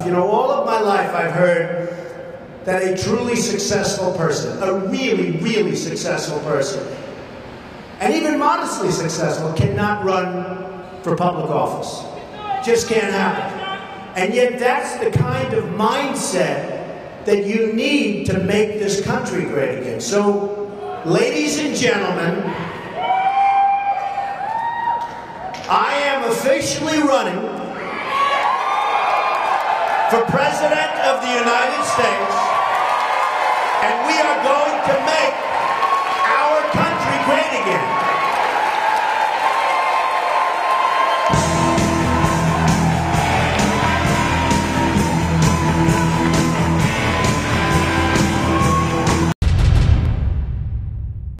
You know, all of my life I've heard that a truly successful person, a really, really successful person, and even modestly successful, cannot run for public office. Just can't happen. And yet that's the kind of mindset that you need to make this country great again. So, ladies and gentlemen, I am officially running for President of the United States, and we are going to make